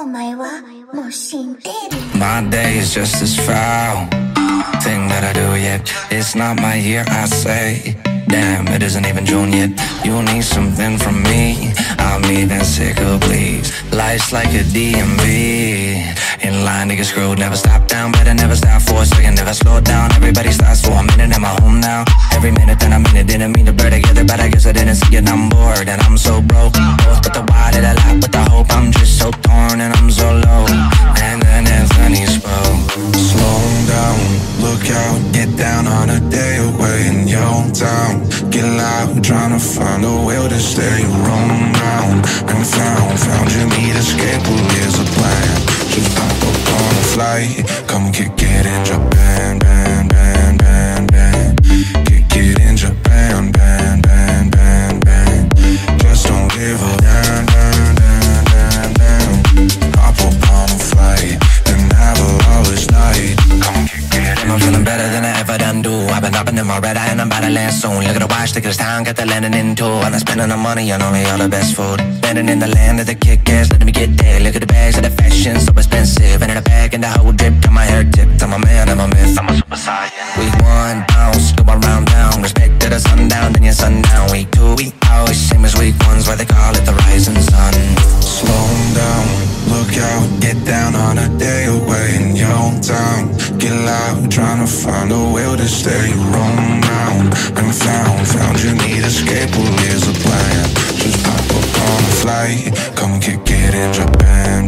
My day is just as foul. Thing that I do yet, it's not my year, I say. Damn, it isn't even June yet. You need something from me, I'm even sicker, please. Life's like a DMV. In line to get screwed, never stop down, better never stop for a second, never slow down. Everybody starts for a minute in my home now. Every minute that I'm in it, didn't mean to blur together, but I guess I didn't see it, I'm bored and I'm so broke. Both but the why did I lie with the hope, I'm just so torn and I'm so low. And then Anthony spoke. Slow down, look out, get down on a day away in your town. Get loud, trying to find a will to stay. Roam round and found you need escape, well here's a plan. Just hop up on a flight, come kick it in Japan, ban, ban, ban, ban. Kick it in Japan, ban, ban, ban, ban. Just don't give a damn, damn, damn, damn, damn. Hop up on a flight and have a lawless night. Come kick it in. I'm feeling better than I ever done do. I've been hopping in my red eye and I'm about to land soon. Look at the watch, look at this town, got the landing in too. I'm not spending the money on only all the best food. Landing in the land of the kick-ass, letting me get there. Look at the bags of the fashion, so expensive. And in the bag and the whole drip, got my hair tipped. I'm a man, I'm a myth, I'm a super saiyan. Week 1, bounce, go around town. Respect to the sundown, then your sundown. Week 2, we always same as week 1's, why they call it the rising sun. Slow down, look out, get down on a day away in your town. Get loud, trying to find a will to stay. Roam round and found you need escape, well here's a plan. Just pop up on a flight, come kick it in Japan.